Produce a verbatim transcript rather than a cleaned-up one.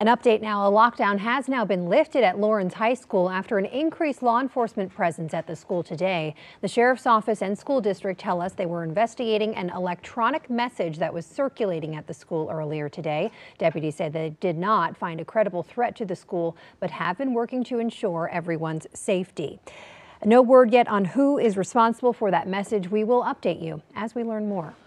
An update now, a lockdown has now been lifted at Lawrence High School after an increased law enforcement presence at the school today. The sheriff's office and school district tell us they were investigating an electronic message that was circulating at the school earlier today. Deputies say they did not find a credible threat to the school, but have been working to ensure everyone's safety. No word yet on who is responsible for that message. We will update you as we learn more.